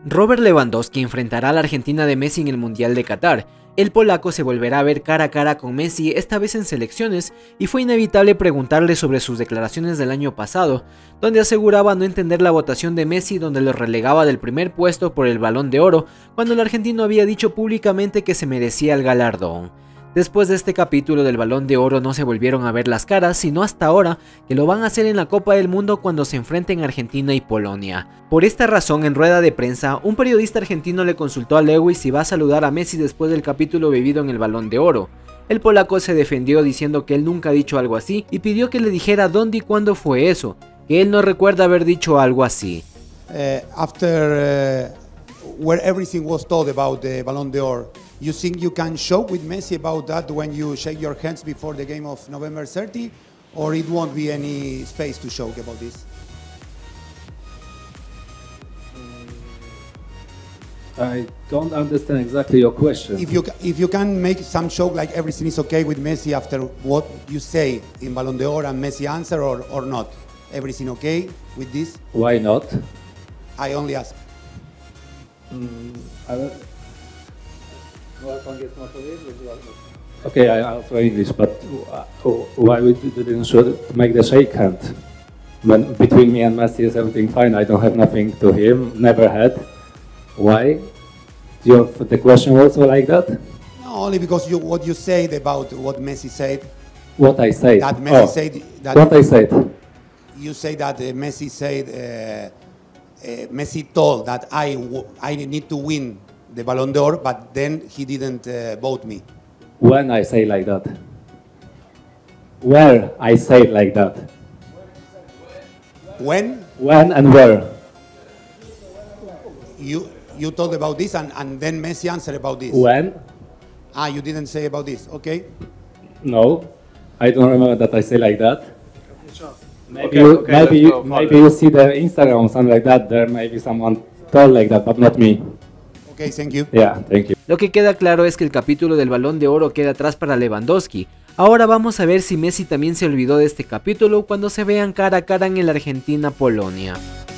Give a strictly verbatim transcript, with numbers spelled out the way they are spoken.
Robert Lewandowski enfrentará a la Argentina de Messi en el Mundial de Qatar. El polaco se volverá a ver cara a cara con Messi, esta vez en selecciones, y fue inevitable preguntarle sobre sus declaraciones del año pasado, donde aseguraba no entender la votación de Messi, donde lo relegaba del primer puesto por el Balón de Oro, cuando el argentino había dicho públicamente que se merecía el galardón. Después de este capítulo del Balón de Oro no se volvieron a ver las caras, sino hasta ahora, que lo van a hacer en la Copa del Mundo cuando se enfrenten Argentina y Polonia. Por esta razón, en rueda de prensa, un periodista argentino le consultó a Lewis si va a saludar a Messi después del capítulo vivido en el Balón de Oro. El polaco se defendió diciendo que él nunca ha dicho algo así y pidió que le dijera dónde y cuándo fue eso, que él no recuerda haber dicho algo así. Uh, after uh, where everything was told about the Ballon d'Or, you think you can show with Messi about that when you shake your hands before the game of November thirtieth, or it won't be any space to show about this? I don't understand exactly your question. If you if you can make some show like everything is okay with Messi after what you say in Ballon d'Or and Messi answer, or, or not? Everything okay with this? Why not? I only ask. Mm, I don't- Okay, I answer English, but uh, why we didn't should make the shake hand? When between me and Messi is everything fine. I don't have nothing to him. Never had. Why? Your the question also like that? No, only because you what you said about what Messi said. What I said? That Messi Oh, said that what I said? you say that uh, Messi said uh, uh, Messi told that I w- I need to win the Ballon d'Or, but then he didn't uh, vote me. When I say like that? Where I say like that? When When and where? you you told about this, and, and then Messi answered about this. When? Ah, you didn't say about this. Okay. No, I don't remember that I say like that. Maybe Okay, you, okay, maybe let's you, go further. maybe you see the Instagram or something like that. There maybe someone told like that, but not me. Okay. Thank you. Yeah, thank you. Lo que queda claro es que el capítulo del Balón de Oro queda atrás para Lewandowski. Ahora vamos a ver si Messi también se olvidó de este capítulo cuando se vean cara a cara en el Argentina-Polonia.